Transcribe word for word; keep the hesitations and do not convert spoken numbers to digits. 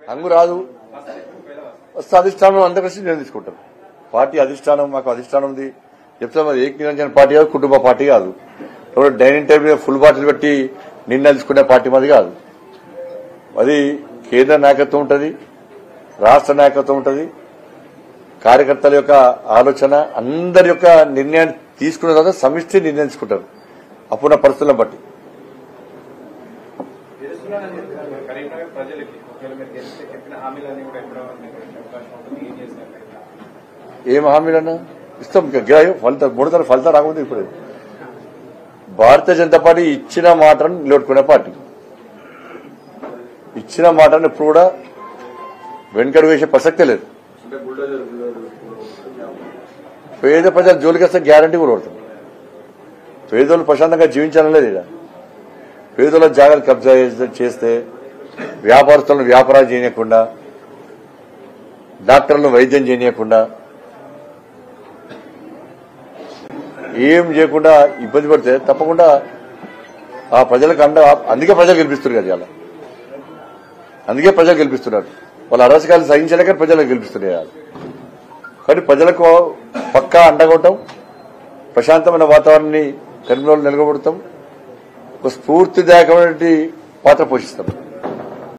హంగు రాదు. వస్తే అధిష్టానం అందరూ కలిసి నేను తీసుకుంటారు. పార్టీ అధిష్టానం మాకు అధిష్టానం ఉంది చెప్తే మరి ఏక నిరంజన పార్టీ కాదు, కుటుంబ పార్టీ కాదు. డైనింగ్ టేబుల్ మీద ఫుల్ బాటిల్ పెట్టి నిర్ణయాలు తీసుకునే పార్టీ మాది కాదు. అది కేంద్ర నాయకత్వం ఉంటుంది, రాష్ట్ర నాయకత్వం ఉంటుంది, కార్యకర్తల యొక్క ఆలోచన అందరి యొక్క నిర్ణయాన్ని తీసుకున్న తర్వాత సమిష్టి నిర్ణయం తీసుకుంటారు అప్పుడున్న పరిస్థితులను బట్టి. ఏం హామీలన్నా ఇస్తాం, ఫలితాలు మూడు తర ఫలితాలు రాకూడదు. ఇప్పుడు భారతీయ జనతా పార్టీ ఇచ్చిన మాటను నిలబెట్టుకునే పార్టీ, ఇచ్చిన మాటను ఇప్పుడు కూడా వెనుకడు వేసే ప్రసక్తే లేదు. పేద ప్రజల జోలికి వస్తే గ్యారంటీ కూడా పడుతుంది. పేదోళ్ళు ప్రశాంతంగా జీవించాలని లేదు. ఇలా పేదోళ్ళ జాగ్రత్త కబ్జా చేస్తే, వ్యాపారస్తులను వ్యాపారాలు చేయకుండా, డాక్టర్లను వైద్యం చేయకుండా, ఏం చేయకుండా ఇబ్బంది పడితే తప్పకుండా ఆ ప్రజలకు అండ. అందుకే ప్రజలు గెలిపిస్తున్నారు కదా, ఇలా అందుకే ప్రజలు గెలిపిస్తున్నారు. వాళ్ళ అరాచకాలు సహించలేక ప్రజలకు గెలిపిస్తున్నారు. కానీ ప్రజలకు పక్కా అండగొట్టం, ప్రశాంతమైన వాతావరణాన్ని కరీంనగర్లో నిలబడతాం, ఒక స్ఫూర్తిదాయకమైన పాత్ర పోషిస్తాం.